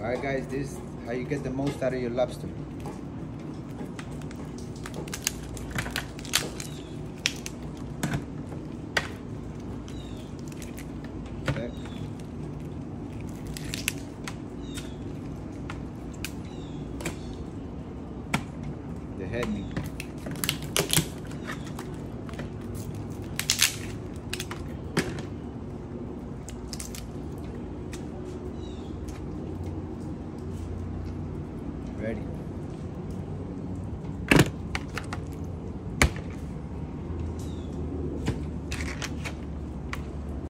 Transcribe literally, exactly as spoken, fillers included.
Alright guys, this is how you get the most out of your lobster. Okay. The head meat. Ready.